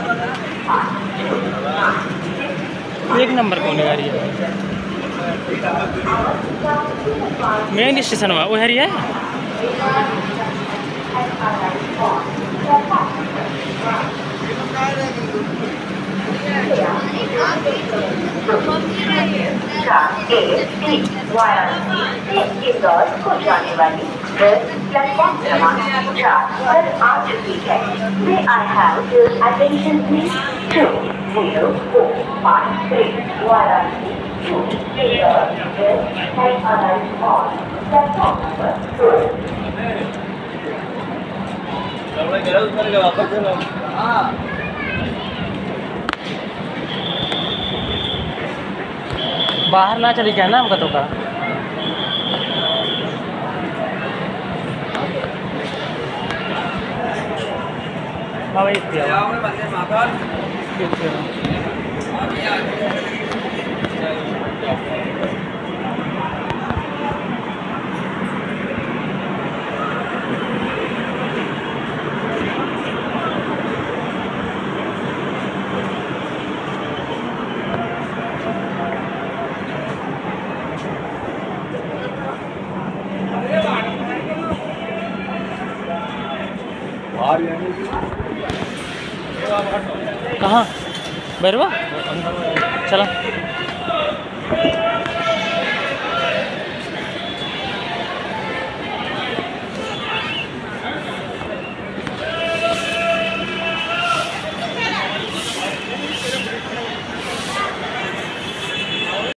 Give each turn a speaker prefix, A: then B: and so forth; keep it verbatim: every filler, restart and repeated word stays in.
A: एक नंबर कौन गाड़ी है मेन स्टेशन हुआ वो हरी है।
B: इंदौर को जाने वाली प्लेटफॉर्म क्रमांक चार पर आ चुकी है। May I have your attention please two zero four five three Varanasi to Indore has arrived on platform number four.
A: बाहर ना चली क्या नाम का तो का बाबा इतने कहाँ बैरवा चला।